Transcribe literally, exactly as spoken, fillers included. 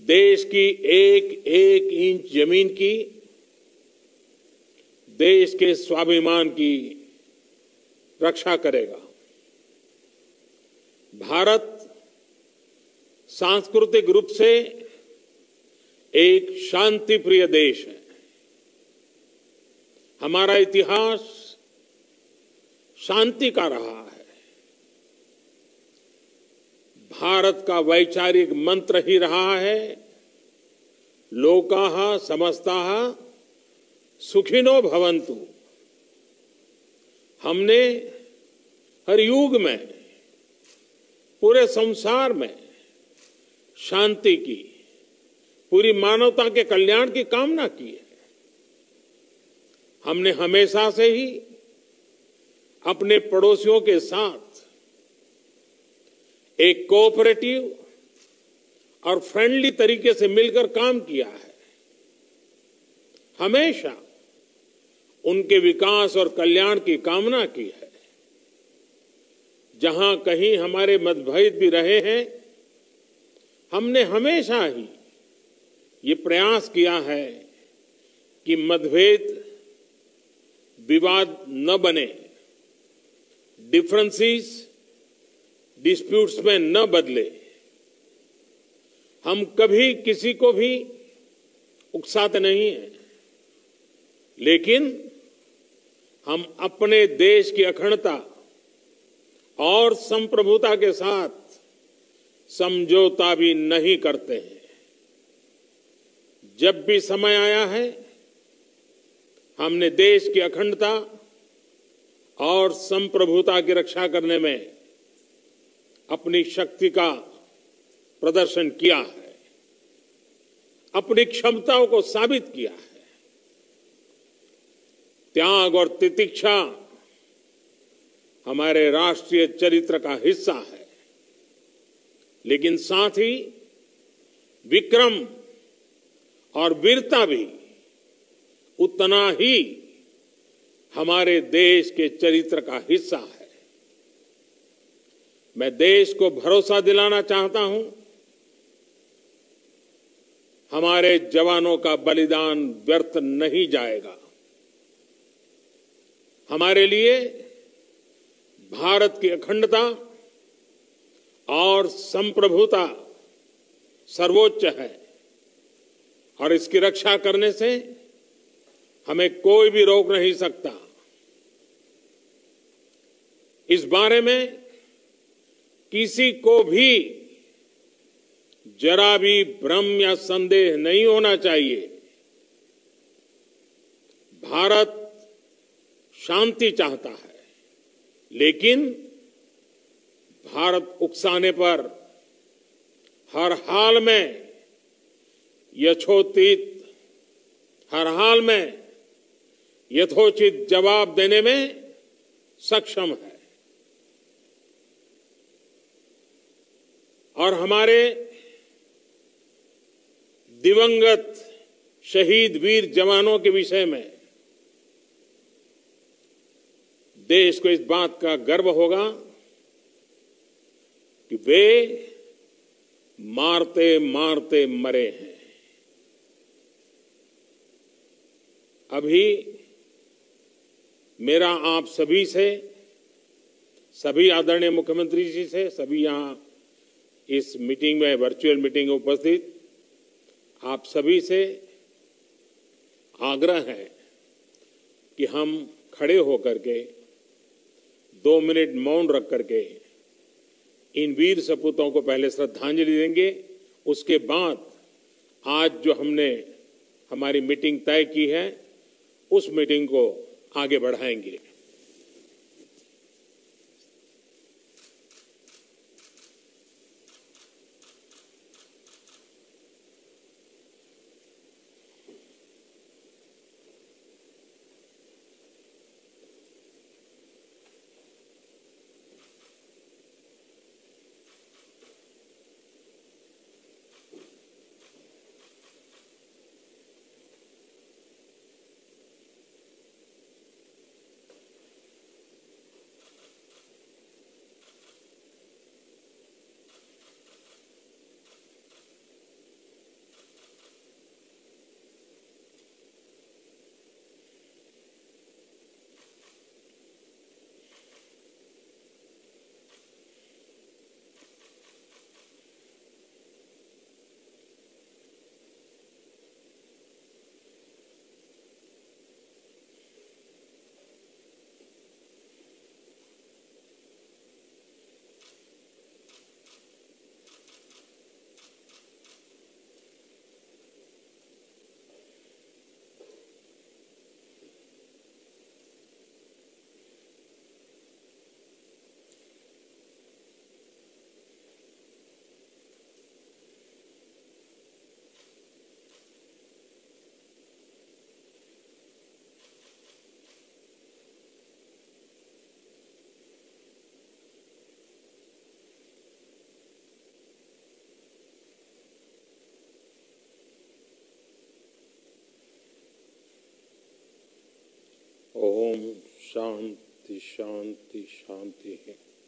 देश की एक एक इंच जमीन की, देश के स्वाभिमान की रक्षा करेगा। भारत सांस्कृतिक रूप से एक शांति प्रिय देश है। हमारा इतिहास शांति का रहा है। भारत का वैचारिक मंत्र ही रहा है, लोकाः समस्ताः सुखिनो भवन्तु। हमने हर युग में, पूरे संसार में शांति की, पूरी मानवता के कल्याण की कामना की है। हमने हमेशा से ही अपने पड़ोसियों के साथ एक कोऑपरेटिव और फ्रेंडली तरीके से मिलकर काम किया है। हमेशा उनके विकास और कल्याण की कामना की है। जहां कहीं हमारे मतभेद भी रहे हैं, हमने हमेशा ही ये प्रयास किया है कि मतभेद विवाद न बने, डिफरेंसेस डिस्प्यूट्स में न बदले। हम कभी किसी को भी उकसाते नहीं हैं, लेकिन हम अपने देश की अखंडता और संप्रभुता के साथ समझौता भी नहीं करते हैं। जब भी समय आया है, हमने देश की अखंडता और संप्रभुता की रक्षा करने में अपनी शक्ति का प्रदर्शन किया है, अपनी क्षमताओं को साबित किया है। त्याग और तितिक्षा हमारे राष्ट्रीय चरित्र का हिस्सा है, लेकिन साथ ही विक्रम और वीरता भी उतना ही हमारे देश के चरित्र का हिस्सा है। मैं देश को भरोसा दिलाना चाहता हूं, हमारे जवानों का बलिदान व्यर्थ नहीं जाएगा। हमारे लिए भारत की अखंडता और संप्रभुता सर्वोच्च है, और इसकी रक्षा करने से हमें कोई भी रोक नहीं सकता। इस बारे में किसी को भी जरा भी भ्रम या संदेह नहीं होना चाहिए। भारत शांति चाहता है, लेकिन भारत उकसाने पर हर हाल में यथोचित हर हाल में यथोचित जवाब देने में सक्षम है। और हमारे दिवंगत शहीद वीर जवानों के विषय में देश को इस बात का गर्व होगा कि वे मारते मारते मरे हैं। अभी मेरा आप सभी से, सभी आदरणीय मुख्यमंत्री जी से, सभी यहां इस मीटिंग में, वर्चुअल मीटिंग में उपस्थित आप सभी से आग्रह है कि हम खड़े होकर के दो मिनट मौन रख करके इन वीर सपूतों को पहले श्रद्धांजलि देंगे। उसके बाद आज जो हमने हमारी मीटिंग तय की है, उस मीटिंग को आगे बढ़ाएंगे। ओम शांति शांति शांति है।